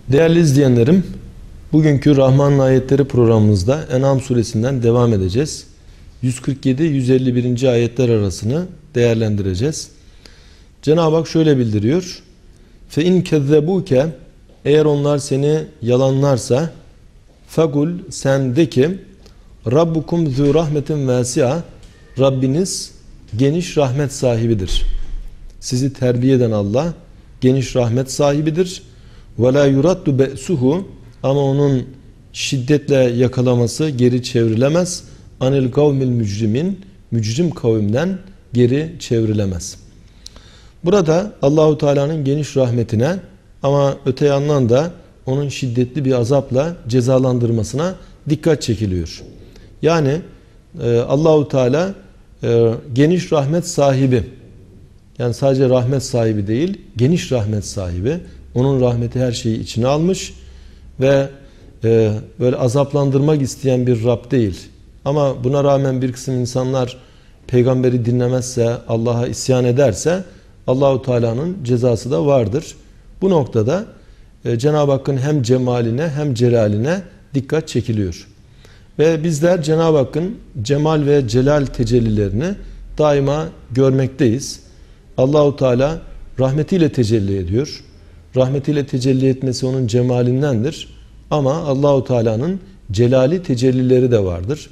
Değerli izleyenlerim, bugünkü Rahman'ın Ayetleri programımızda En'am suresinden devam edeceğiz. 147-151. ayetler arasını değerlendireceğiz. Cenab-ı Hak şöyle bildiriyor. فَاِنْ كَذَّبُوكَ Eğer onlar seni yalanlarsa فَقُلْ Sen de ki Rabbukum zû rahmetin vâsi'a Rabbiniz geniş rahmet sahibidir. Sizi terbiye eden Allah geniş rahmet sahibidir. وَلَا يُرَدُّ بَأْسُهُ Ama onun şiddetle yakalaması geri çevrilemez. Anil kavmil mücrimin mücrim kavimden geri çevrilemez. Burada Allahu Teala'nın geniş rahmetine ama öte yandan da onun şiddetli bir azapla cezalandırmasına dikkat çekiliyor. Yani Allahu Teala geniş rahmet sahibi. Yani sadece rahmet sahibi değil, geniş rahmet sahibi. Onun rahmeti her şeyi içine almış ve böyle azaplandırmak isteyen bir Rab değil. Ama buna rağmen bir kısım insanlar peygamberi dinlemezse, Allah'a isyan ederse Allahu Teala'nın cezası da vardır. Bu noktada Cenab-ı Hakk'ın hem cemaline hem celaline dikkat çekiliyor. Ve bizler Cenab-ı Hakk'ın cemal ve celal tecellilerini daima görmekteyiz. Allahu Teala rahmetiyle tecelli ediyor. Rahmetiyle tecelli etmesi onun cemalindendir. Ama Allahu Teala'nın celali tecellileri de vardır.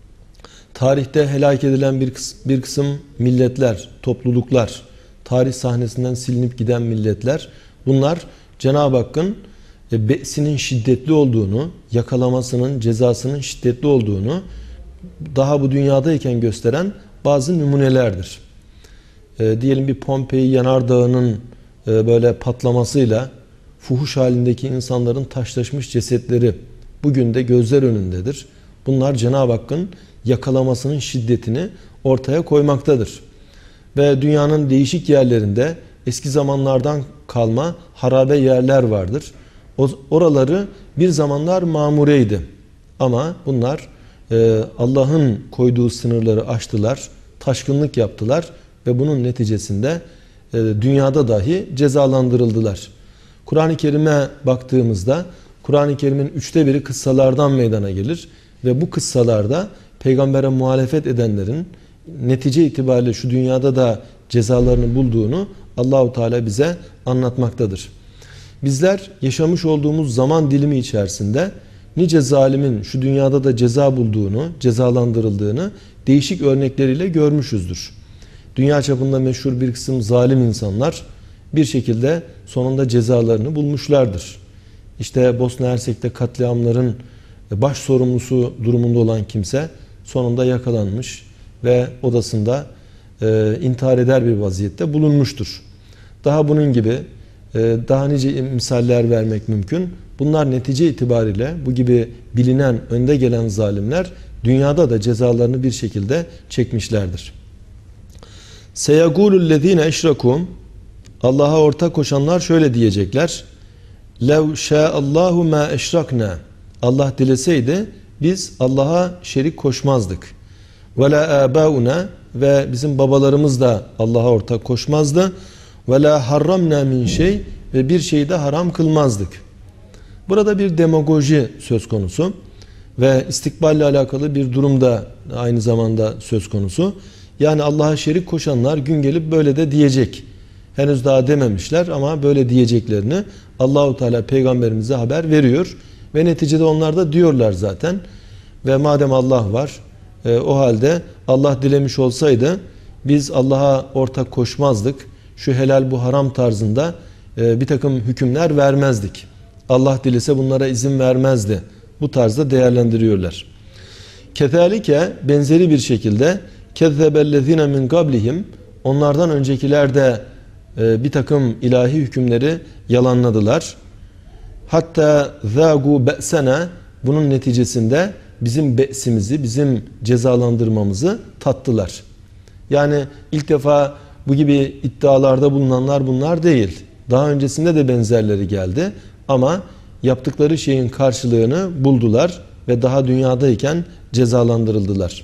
Tarihte helak edilen bir kısım milletler, topluluklar, tarih sahnesinden silinip giden milletler, bunlar Cenab-ı Hakk'ın be'sinin şiddetli olduğunu, yakalamasının, cezasının şiddetli olduğunu daha bu dünyadayken gösteren bazı numunelerdir. Diyelim bir Pompei yanardağının böyle patlamasıyla fuhuş halindeki insanların taşlaşmış cesetleri bugün de gözler önündedir. Bunlar Cenab-ı Hakk'ın yakalamasının şiddetini ortaya koymaktadır. Ve dünyanın değişik yerlerinde eski zamanlardan kalma harabe yerler vardır. Oraları bir zamanlar mamureydi. Ama bunlar Allah'ın koyduğu sınırları aştılar, taşkınlık yaptılar ve bunun neticesinde dünyada dahi cezalandırıldılar. Kur'an-ı Kerim'e baktığımızda Kur'an-ı Kerim'in 1/3 kıssalardan meydana gelir ve bu kıssalarda peygambere muhalefet edenlerin netice itibariyle şu dünyada da cezalarını bulduğunu Allahu Teala bize anlatmaktadır. Bizler yaşamış olduğumuz zaman dilimi içerisinde nice zalimin şu dünyada da ceza bulduğunu, cezalandırıldığını değişik örnekleriyle görmüşüzdür. Dünya çapında meşhur bir kısım zalim insanlar bir şekilde sonunda cezalarını bulmuşlardır. İşte Bosna Hersek'te katliamların baş sorumlusu durumunda olan kimse sonunda yakalanmış ve odasında intihar eder bir vaziyette bulunmuştur. Daha bunun gibi daha nice misaller vermek mümkün. Bunlar netice itibariyle bu gibi bilinen, önde gelen zalimler dünyada da cezalarını bir şekilde çekmişlerdir. Seyegûlullezîne eşrekûm Allah'a ortak koşanlar şöyle diyecekler. Lev şâallâhu mâ eşraknâ Allah dileseydi biz Allah'a şerik koşmazdık. Ve lâ âbâuna ve bizim babalarımız da Allah'a ortak koşmazdı. Ve lâ harramnâ min şey ve bir şeyi de haram kılmazdık. Burada bir demagoji söz konusu ve istikballe alakalı bir durum da aynı zamanda söz konusu. Yani Allah'a şerik koşanlar gün gelip böyle de diyecek. Henüz daha dememişler ama böyle diyeceklerini Allahu Teala peygamberimize haber veriyor ve neticede onlar da diyorlar zaten. Ve madem Allah var, o halde Allah dilemiş olsaydı biz Allah'a ortak koşmazdık. Şu helal bu haram tarzında bir takım hükümler vermezdik. Allah dilese bunlara izin vermezdi. Bu tarzda değerlendiriyorlar. Kezalike benzeri bir şekilde kezzebellezine min qablihim onlardan öncekiler de bir takım ilahi hükümleri yalanladılar. Hatta zâgû be'sena bunun neticesinde bizim be'simizi, bizim cezalandırmamızı tattılar. Yani ilk defa bu gibi iddialarda bulunanlar bunlar değil. Daha öncesinde de benzerleri geldi ama yaptıkları şeyin karşılığını buldular ve daha dünyadayken cezalandırıldılar.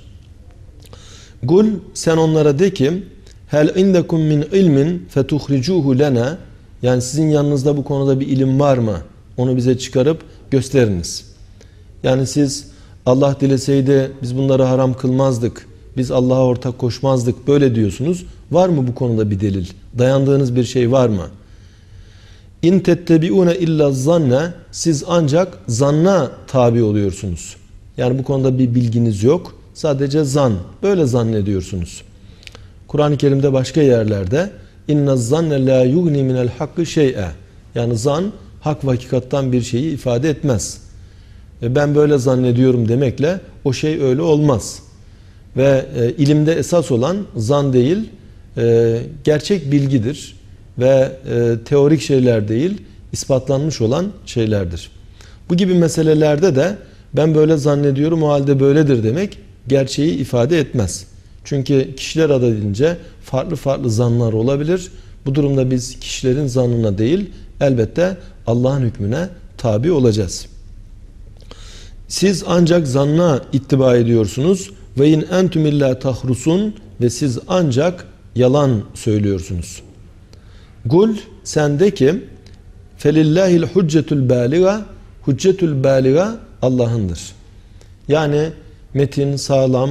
Kul sen onlara de ki hel indekum min ilmin fetuhricuhu lena yani sizin yanınızda bu konuda bir ilim var mı? onu bize çıkarıp gösteriniz. Yani siz Allah dileseydi biz bunları haram kılmazdık, biz Allah'a ortak koşmazdık böyle diyorsunuz. Var mı bu konuda bir delil? Dayandığınız bir şey var mı? İn tettebiune illa zanne, siz ancak zanna tabi oluyorsunuz. Yani bu konuda bir bilginiz yok. Sadece zan, böyle zannediyorsunuz. Kur'an-ı Kerim'de başka yerlerde inna zanne la yugni minel hakkı şey'e, yani zan hak ve hakikattan bir şeyi ifade etmez. Ben böyle zannediyorum demekle o şey öyle olmaz. Ve ilimde esas olan zan değil, gerçek bilgidir ve teorik şeyler değil, ispatlanmış olan şeylerdir. Bu gibi meselelerde de ben böyle zannediyorum o halde böyledir demek gerçeği ifade etmez. Çünkü kişiler adedince farklı farklı zanlar olabilir. Bu durumda biz kişilerin zannına değil, elbette Allah'ın hükmüne tabi olacağız. Siz ancak zanna ittiba ediyorsunuz ve in entum illa tahrusun, ve siz ancak yalan söylüyorsunuz. Kul, sen de ki felillahil hüccetül bâliga, hüccetül bâliga Allah'ındır. Yani metin, sağlam,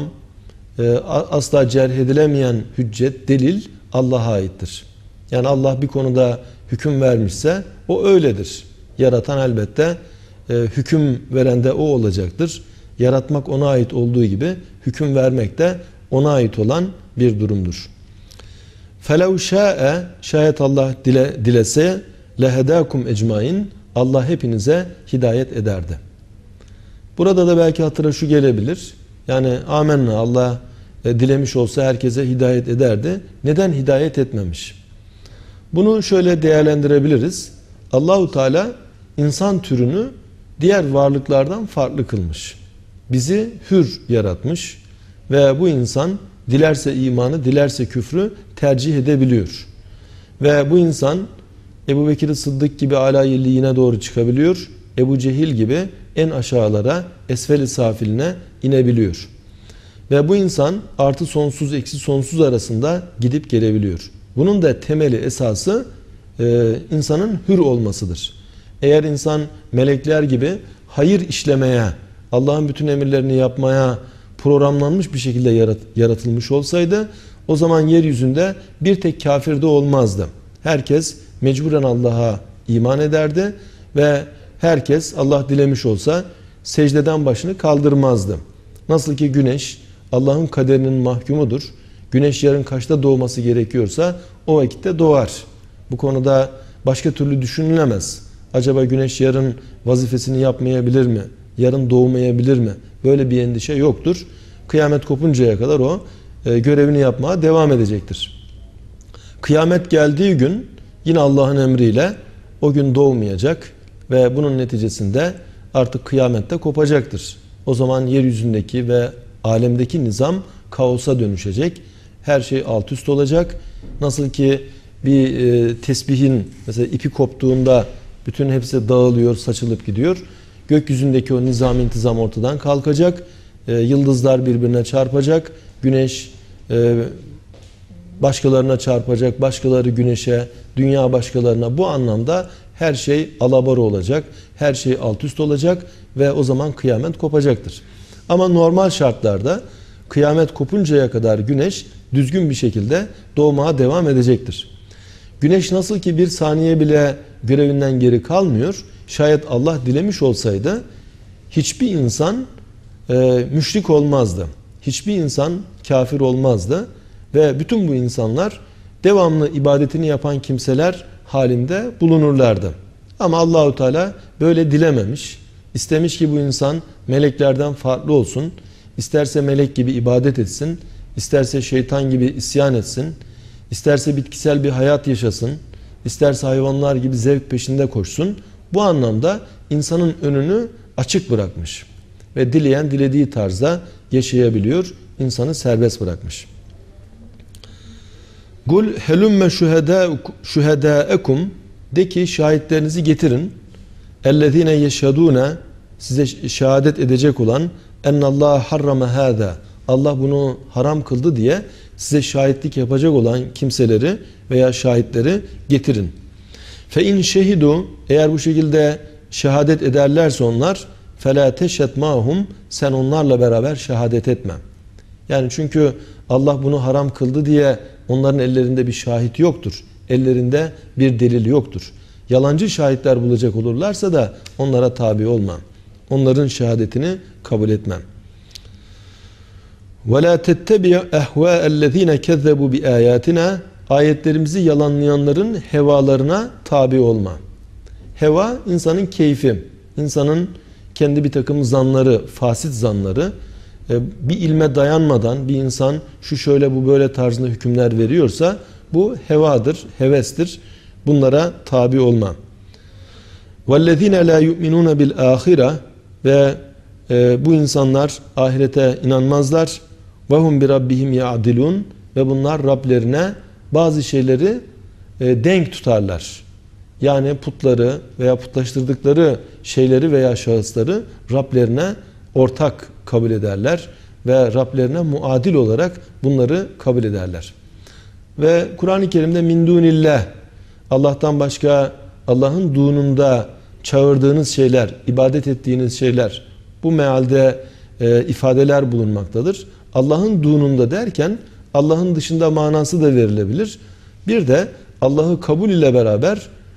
asla cerh edilemeyen hüccet, delil Allah'a aittir. Yani Allah bir konuda hüküm vermişse o öyledir. Yaratan elbette hüküm veren de o olacaktır. Yaratmak ona ait olduğu gibi hüküm vermek de ona ait olan bir durumdur. فَلَوْ شَاءَ, şayet Allah dilese لَهَدَاكُمْ ecmain, Allah hepinize hidayet ederdi. Burada da belki hatıra şu gelebilir. Yani amenna, Allah dilemiş olsa herkese hidayet ederdi. Neden hidayet etmemiş? Bunu şöyle değerlendirebiliriz. Allahu Teala insan türünü diğer varlıklardan farklı kılmış. Bizi hür yaratmış ve bu insan dilerse imanı, dilerse küfrü tercih edebiliyor. Ve bu insan Ebu Bekir Sıddık gibi âlâ-i doğru çıkabiliyor. Ebu Cehil gibi en aşağılara, esfel-i safiline inebiliyor. Ve bu insan artı sonsuz, eksi sonsuz arasında gidip gelebiliyor. Bunun da temeli, esası insanın hür olmasıdır. Eğer insan melekler gibi hayır işlemeye, Allah'ın bütün emirlerini yapmaya programlanmış bir şekilde yaratılmış olsaydı, o zaman yeryüzünde bir tek kafir de olmazdı. Herkes mecburen Allah'a iman ederdi ve herkes Allah dilemiş olsa secdeden başını kaldırmazdı. Nasıl ki güneş Allah'ın kaderinin mahkumudur. Güneş yarın kaçta doğması gerekiyorsa o vakitte doğar. Bu konuda başka türlü düşünülemez. Acaba güneş yarın vazifesini yapmayabilir mi? Yarın doğmayabilir mi? Böyle bir endişe yoktur. Kıyamet kopuncaya kadar o görevini yapmaya devam edecektir. Kıyamet geldiği gün yine Allah'ın emriyle o gün doğmayacak ve bunun neticesinde artık kıyamette kopacaktır. O zaman yeryüzündeki ve alemdeki nizam kaosa dönüşecek. Her şey alt üst olacak. Nasıl ki bir tesbihin mesela ipi koptuğunda bütün hepsi dağılıyor, saçılıp gidiyor. Gökyüzündeki o nizam, intizam ortadan kalkacak. Yıldızlar birbirine çarpacak. Güneş başkalarına çarpacak, başkaları güneşe, dünya başkalarına. Bu anlamda her şey alabora olacak, her şey alt üst olacak ve o zaman kıyamet kopacaktır. Ama normal şartlarda kıyamet kopuncaya kadar güneş düzgün bir şekilde doğmaya devam edecektir. Güneş nasıl ki bir saniye bile görevinden geri kalmıyor, şayet Allah dilemiş olsaydı hiçbir insan müşrik olmazdı. Hiçbir insan kafir olmazdı ve bütün bu insanlar devamlı ibadetini yapan kimseler halinde bulunurlardı. Ama Allahu Teala böyle dilememiş. İstemiş ki bu insan meleklerden farklı olsun. İsterse melek gibi ibadet etsin, isterse şeytan gibi isyan etsin, isterse bitkisel bir hayat yaşasın, isterse hayvanlar gibi zevk peşinde koşsun. Bu anlamda insanın önünü açık bırakmış ve dileyen dilediği tarzda yaşayabiliyor, insanı serbest bırakmış. Kul helümme şuhedâekum, de ki şahitlerinizi getirin. Ellezîne yeşhedûne, size şehadet edecek olan ennallâhe harrame hâzâ, Allah bunu haram kıldı diye size şahitlik yapacak olan kimseleri veya şahitleri getirin. Fe in şehidu, eğer bu şekilde şehadet ederlerse onlar فَلَا تَشَّتْ مَاهُمْ sen onlarla beraber şehadet etme. Yani çünkü Allah bunu haram kıldı diye onların ellerinde bir şahit yoktur. Ellerinde bir delil yoktur. Yalancı şahitler bulacak olurlarsa da onlara tabi olma. Onların şehadetini kabul etmem. وَلَا تَتَّبِعْ اَهْوَاءَ الَّذ۪ينَ كَذَّبُوا بِآيَاتِنَا ayetlerimizi yalanlayanların hevalarına tabi olma. Heva insanın keyfi, insanın kendi bir takım zanları, fasit zanları. Bir ilme dayanmadan bir insan şu şöyle bu böyle tarzında hükümler veriyorsa bu hevadır, hevestir. Bunlara tabi olma. وَالَّذ۪ينَ لَا يُؤْمِنُونَ بِالْآخِرَةِ ve bu insanlar ahirete inanmazlar. وَهُمْ بِرَبِّهِمْ يَعْدِلُونَ ve bunlar Rablerine bazı şeyleri denk tutarlar. Yani putları veya putlaştırdıkları şeyleri veya şahısları Rablerine ortak kabul ederler ve Rablerine muadil olarak bunları kabul ederler. Ve Kur'an-ı Kerim'de min dunillah, Allah'tan başka Allah'ın dununda çağırdığınız şeyler, ibadet ettiğiniz şeyler, bu mealde ifadeler bulunmaktadır. Allah'ın dununda derken Allah'ın dışında manası da verilebilir. Bir de Allah'ı kabul ile beraber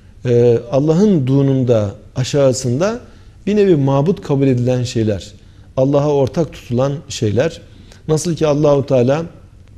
Allah'ın dununda aşağısında bir nevi mabut kabul edilen şeyler, Allah'a ortak tutulan şeyler. Nasıl ki Allahu Teala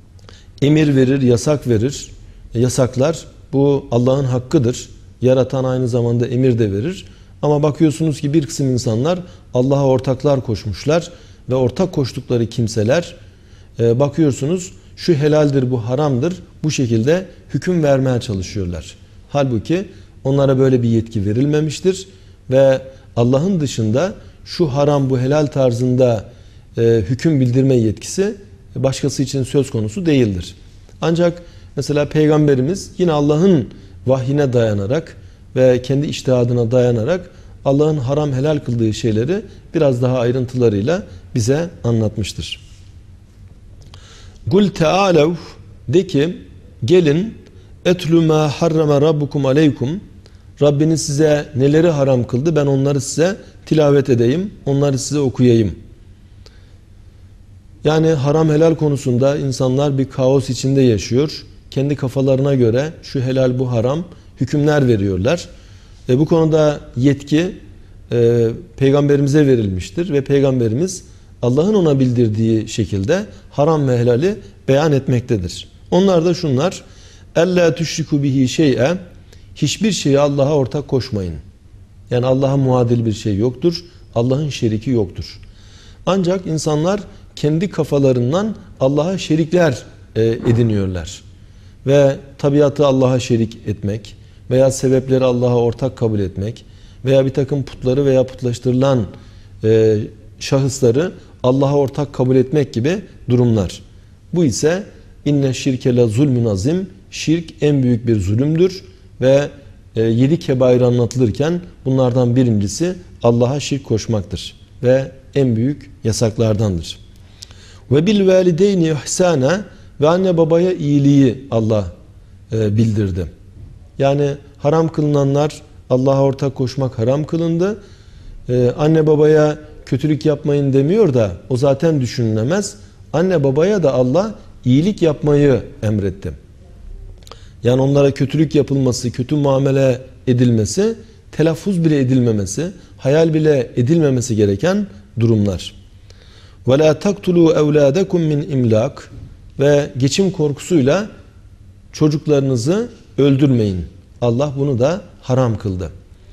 emir verir, yasak verir, yasaklar. Bu Allah'ın hakkıdır. Yaratan aynı zamanda emir de verir. Ama bakıyorsunuz ki bir kısım insanlar Allah'a ortaklar koşmuşlar ve ortak koştukları kimseler bakıyorsunuz şu helaldir, bu haramdır, bu şekilde hüküm vermeye çalışıyorlar. Halbuki onlara böyle bir yetki verilmemiştir ve Allah'ın dışında şu haram, bu helal tarzında hüküm bildirme yetkisi başkası için söz konusu değildir. Ancak mesela Peygamberimiz yine Allah'ın vahyine dayanarak ve kendi içtihadına dayanarak Allah'ın haram helal kıldığı şeyleri biraz daha ayrıntılarıyla bize anlatmıştır. Kul teâlev, de ki gelin, etlü mâ harrama rabbukum aleykum, Rabbiniz size neleri haram kıldı ben onları size tilavet edeyim, onları size okuyayım. Yani haram helal konusunda insanlar bir kaos içinde yaşıyor. Kendi kafalarına göre şu helal bu haram hükümler veriyorlar. Bu konuda yetki Peygamberimize verilmiştir ve Peygamberimiz Allah'ın ona bildirdiği şekilde haram ve helali beyan etmektedir. Onlar da şunlar: "Ellâ tüşriku bihi şey'e", hiçbir şeye Allah'a ortak koşmayın. Yani Allah'a muadil bir şey yoktur. Allah'ın şeriki yoktur. Ancak insanlar kendi kafalarından Allah'a şerikler ediniyorlar. Ve tabiatı Allah'a şerik etmek veya sebepleri Allah'a ortak kabul etmek veya bir takım putları veya putlaştırılan şahısları Allah'a ortak kabul etmek gibi durumlar. Bu ise inne şirke la zulmün azim, şirk en büyük bir zulümdür ve 7 kebair anlatılırken bunlardan birincisi Allah'a şirk koşmaktır ve en büyük yasaklardandır. Ve bil valideyni ihsana, ve anne babaya iyiliği Allah bildirdi. Yani haram kılınanlar, Allah'a ortak koşmak haram kılındı. Anne babaya kötülük yapmayın demiyor da o zaten düşünülemez. Anne babaya da Allah iyilik yapmayı emretti. Yani onlara kötülük yapılması, kötü muamele edilmesi, telaffuz bile edilmemesi, hayal bile edilmemesi gereken durumlar. وَلَا تَقْتُلُوا اَوْلَادَكُمْ مِنْ اِمْلَاقٍ, ve geçim korkusuyla çocuklarınızı öldürmeyin. Allah bunu da haram kıldı.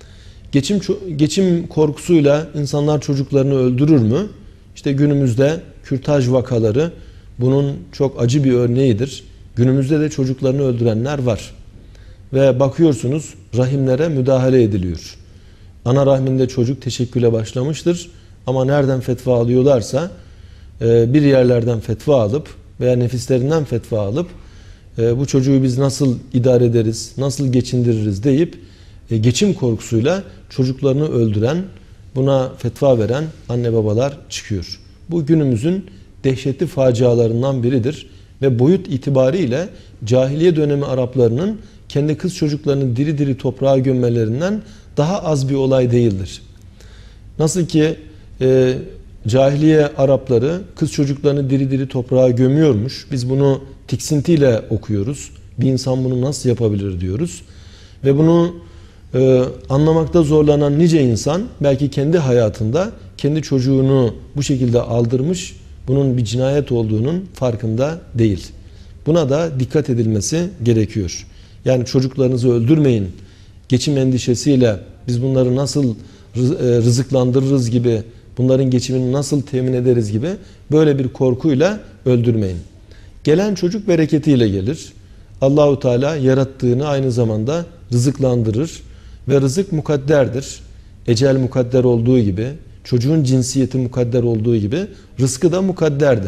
Geçim korkusuyla insanlar çocuklarını öldürür mü? İşte günümüzde kürtaj vakaları bunun çok acı bir örneğidir. Günümüzde de çocuklarını öldürenler var. Ve bakıyorsunuz rahimlere müdahale ediliyor. Ana rahminde çocuk teşekküle başlamıştır. Ama nereden fetva alıyorlarsa bir yerlerden fetva alıp veya nefislerinden fetva alıp bu çocuğu biz nasıl idare ederiz, nasıl geçindiririz deyip geçim korkusuyla çocuklarını öldüren, buna fetva veren anne babalar çıkıyor. Bu günümüzün dehşetli facialarından biridir ve boyut itibariyle cahiliye dönemi Araplarının kendi kız çocuklarını diri diri toprağa gömmelerinden daha az bir olay değildir. Nasıl ki cahiliye Arapları kız çocuklarını diri diri toprağa gömüyormuş. Biz bunu tiksintiyle okuyoruz. Bir insan bunu nasıl yapabilir diyoruz. Ve bunu anlamakta zorlanan nice insan belki kendi hayatında kendi çocuğunu bu şekilde aldırmış, bunun bir cinayet olduğunun farkında değil. Buna da dikkat edilmesi gerekiyor. Yani çocuklarınızı öldürmeyin, geçim endişesiyle biz bunları nasıl rızıklandırırız gibi, bunların geçimini nasıl temin ederiz gibi böyle bir korkuyla öldürmeyin. Gelen çocuk bereketiyle gelir. Allahu Teala yarattığını aynı zamanda rızıklandırır ve rızık mukadderdir. Ecel mukadder olduğu gibi, çocuğun cinsiyeti mukadder olduğu gibi rızkı da mukadderdir.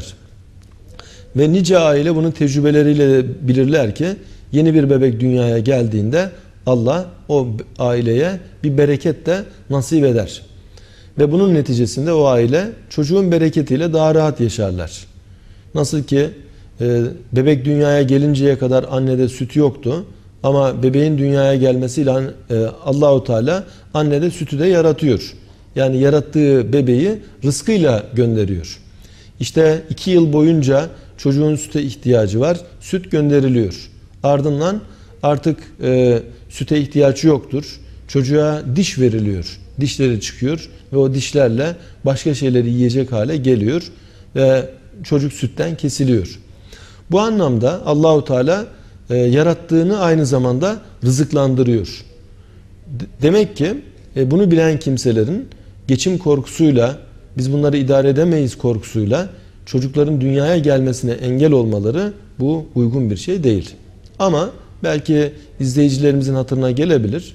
Ve nice aile bunun tecrübeleriyle bilirler ki yeni bir bebek dünyaya geldiğinde Allah o aileye bir bereket de nasip eder. Ve bunun neticesinde o aile çocuğun bereketiyle daha rahat yaşarlar. Nasıl ki bebek dünyaya gelinceye kadar annede süt yoktu. Ama bebeğin dünyaya gelmesiyle Allahu Teala annede sütü de yaratıyor. Yani yarattığı bebeği rızkıyla gönderiyor. İşte 2 yıl boyunca çocuğun süte ihtiyacı var. Süt gönderiliyor. Ardından artık süte ihtiyacı yoktur. Çocuğa diş veriliyor. Dişleri çıkıyor ve o dişlerle başka şeyleri yiyecek hale geliyor ve çocuk sütten kesiliyor. Bu anlamda Allahu Teala yarattığını aynı zamanda rızıklandırıyor. Demek ki bunu bilen kimselerin geçim korkusuyla, biz bunları idare edemeyiz korkusuyla çocukların dünyaya gelmesine engel olmaları bu uygun bir şey değil. Ama belki izleyicilerimizin hatırına gelebilir.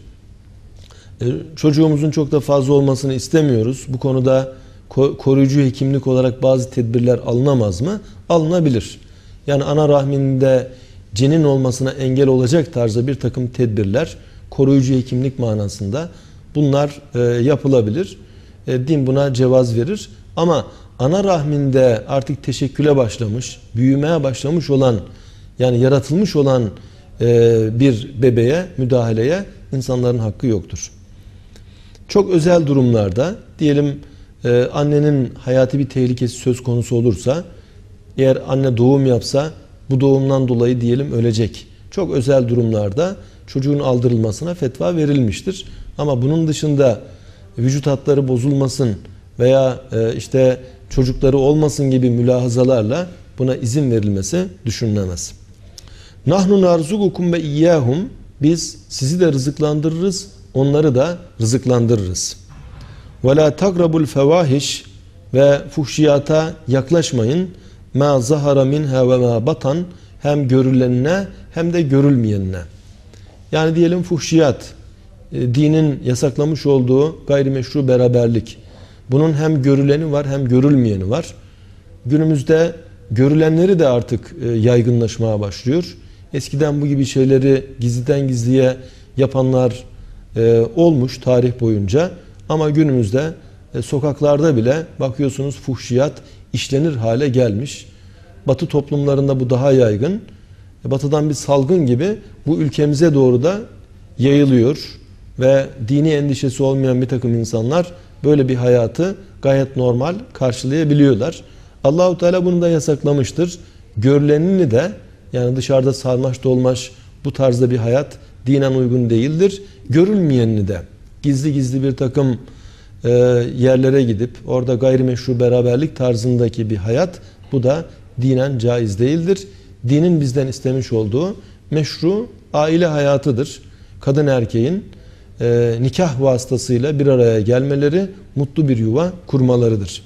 Çocuğumuzun çok da fazla olmasını istemiyoruz. Bu konuda koruyucu hekimlik olarak bazı tedbirler alınamaz mı? Alınabilir. Yani ana rahminde cenin olmasına engel olacak tarzda bir takım tedbirler, koruyucu hekimlik manasında bunlar yapılabilir. Din buna cevaz verir. Ama ana rahminde artık teşekküle başlamış, büyümeye başlamış olan, yani yaratılmış olan bir bebeğe, müdahaleye insanların hakkı yoktur. Çok özel durumlarda, diyelim annenin hayati bir tehlikesi söz konusu olursa, eğer anne doğum yapsa, bu doğumdan dolayı diyelim ölecek. Çok özel durumlarda çocuğun aldırılmasına fetva verilmiştir. Ama bunun dışında vücut hatları bozulmasın veya işte çocukları olmasın gibi mülahazalarla buna izin verilmesi düşünülemez. Nahnu narzukukum ve iyyahum, biz sizi de rızıklandırırız, onları da rızıklandırırız. Ve la takrabul fevahiş, ve fuhşiyata yaklaşmayın. Ma zahara minha ve ma batan, hem görülenine hem de görülmeyenine. Yani diyelim fuhşiyat, dinin yasaklamış olduğu gayrimeşru beraberlik. Bunun hem görüleni var hem görülmeyeni var. Günümüzde görülenleri de artık yaygınlaşmaya başlıyor. Eskiden bu gibi şeyleri gizliden gizliye yapanlar olmuş tarih boyunca. Ama günümüzde sokaklarda bile bakıyorsunuz fuhşiyat işlenir hale gelmiş. Batı toplumlarında bu daha yaygın. Batıdan bir salgın gibi bu ülkemize doğru da yayılıyor. Ve dini endişesi olmayan bir takım insanlar böyle bir hayatı gayet normal karşılayabiliyorlar. Allahu Teala bunu da yasaklamıştır. Görülenini de, yani dışarıda sarmaş dolmaş bu tarzda bir hayat dinen uygun değildir. Görülmeyenini de gizli gizli bir takım yerlere gidip orada gayrimeşru beraberlik tarzındaki bir hayat, bu da dinen caiz değildir. Dinin bizden istemiş olduğu meşru aile hayatıdır. Kadın erkeğin nikah vasıtasıyla bir araya gelmeleri, mutlu bir yuva kurmalarıdır.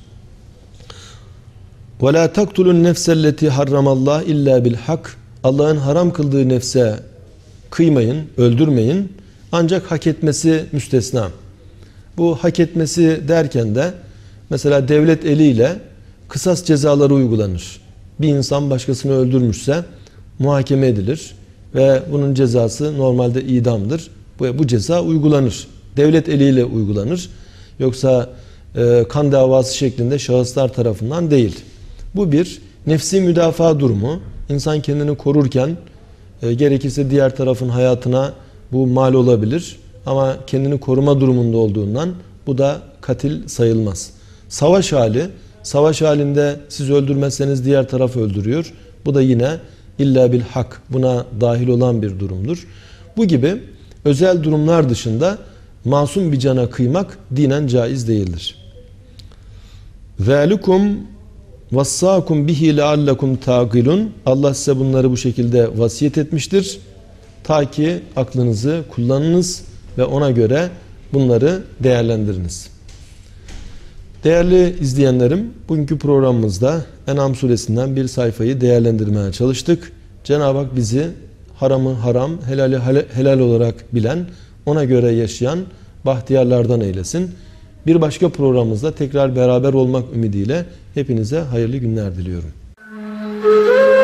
وَلَا تَقْتُلُ النَّفْسَ الَّتِي حَرَّمَ اللّٰهِ اِلَّا بِالْحَقِّ, Allah'ın haram kıldığı nefse kıymayın, öldürmeyin. Ancak hak etmesi müstesna. Bu hak etmesi derken de mesela devlet eliyle kısas cezaları uygulanır. Bir insan başkasını öldürmüşse muhakeme edilir ve bunun cezası normalde idamdır. Bu ceza uygulanır. Devlet eliyle uygulanır. Yoksa kan davası şeklinde şahıslar tarafından değil. Bu bir nefsi müdafaa durumu. İnsan kendini korurken gerekirse diğer tarafın hayatına bu mal olabilir. ama kendini koruma durumunda olduğundan bu da katil sayılmaz. Savaş hali, savaş halinde siz öldürmezseniz diğer taraf öldürüyor. Bu da yine illa bil hak, buna dahil olan bir durumdur. Bu gibi özel durumlar dışında masum bir cana kıymak dinen caiz değildir. ذَٰلُكُمْ وَصَّاكُمْ بِهِ لَعَلَّكُمْ تَعْقِلُونَ. Allah size bunları bu şekilde vasiyet etmiştir. Ta ki aklınızı kullanınız ve ona göre bunları değerlendiriniz. Değerli izleyenlerim, bugünkü programımızda En'am suresinden bir sayfayı değerlendirmeye çalıştık. Cenab-ı Hak bizi haramı haram, helali helal olarak bilen, ona göre yaşayan bahtiyarlardan eylesin. Bir başka programımızda tekrar beraber olmak ümidiyle hepinize hayırlı günler diliyorum.